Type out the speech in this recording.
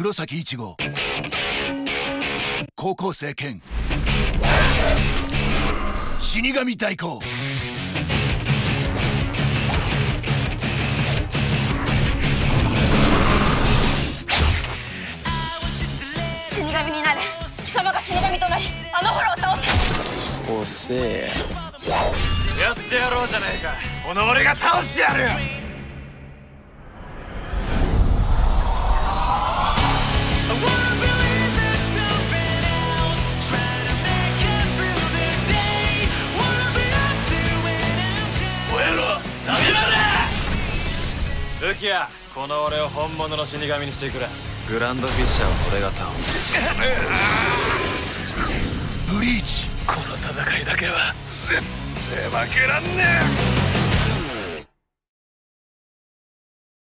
黒崎一護、高校生剣死神代行、 死神になる。貴様が死神となりあのホロを倒せ。 遅え。 やってやろうじゃないか。この俺が倒してやるよ。ルキア、この俺を本物の死神にしてくれ。グランドフィッシャーを俺が倒す。 ブリーチ、 この戦いだけは絶対負けらんねえ。